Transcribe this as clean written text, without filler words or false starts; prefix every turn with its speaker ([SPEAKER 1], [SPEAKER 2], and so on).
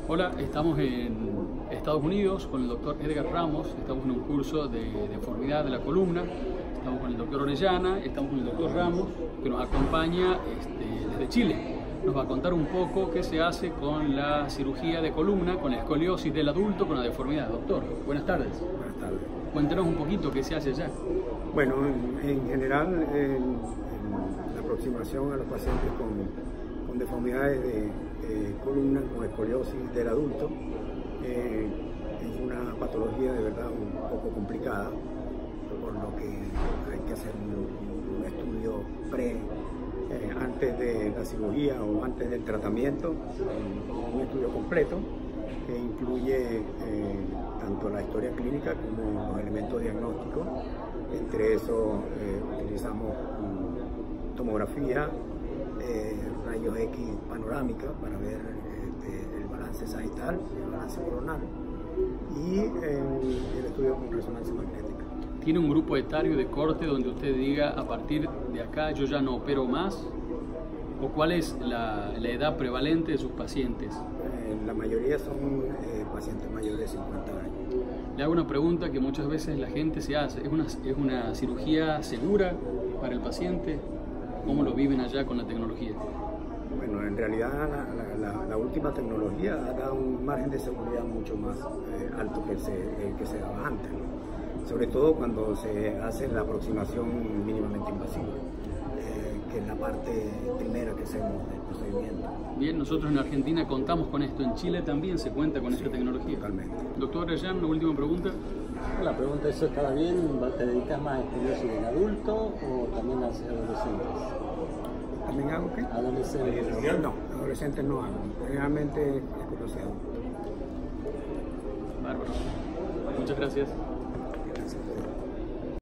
[SPEAKER 1] Hola, estamos en Estados Unidos con el doctor Edgar Ramos, estamos en un curso de deformidad de la columna, estamos con el doctor Orellana, estamos con el doctor Ramos, que nos acompaña desde Chile. Nos va a contar un poco qué se hace con la cirugía de columna, con la escoliosis del adulto con la deformidad. Doctor, buenas tardes.
[SPEAKER 2] Buenas tardes.
[SPEAKER 1] Cuéntenos un poquito qué se hace allá.
[SPEAKER 2] Bueno, en general, en la aproximación a los pacientes con deformidades de columna, con escoliosis del adulto, es una patología de verdad un poco complicada, por lo que hay que hacer un estudio antes de la cirugía o antes del tratamiento, un estudio completo que incluye tanto la historia clínica como los elementos diagnósticos. Entre eso utilizamos tomografía, rayos X panorámica para ver el balance sagital, el balance coronal y el estudio con resonancia magnética.
[SPEAKER 1] ¿Tiene un grupo etario de corte donde usted diga a partir de acá yo ya no opero más? ¿O cuál es la edad prevalente de sus pacientes?
[SPEAKER 2] La mayoría son pacientes mayores de 50 años.
[SPEAKER 1] Le hago una pregunta que muchas veces la gente se hace. ¿Es una cirugía segura para el paciente? ¿Cómo lo viven allá con la tecnología?
[SPEAKER 2] Bueno, en realidad la última tecnología da un margen de seguridad mucho más alto que el que se daba antes, ¿no? Sobre todo cuando se hace la aproximación mínimamente invasiva, que es la parte primera que hacemos del procedimiento.
[SPEAKER 1] Bien, nosotros en Argentina contamos con esto. ¿En Chile también se cuenta con esta tecnología?
[SPEAKER 2] Totalmente.
[SPEAKER 1] Doctor Orellana, una última pregunta.
[SPEAKER 3] La pregunta es, ¿eso está bien? ¿Te dedicas más a escoliosis en adulto o también a adolescentes?
[SPEAKER 2] ¿También hago qué?
[SPEAKER 3] ¿Adolescentes?
[SPEAKER 2] No, adolescentes no hago. Realmente escoliosis adulto.
[SPEAKER 1] Bárbaro. Muchas gracias.
[SPEAKER 2] Gracias.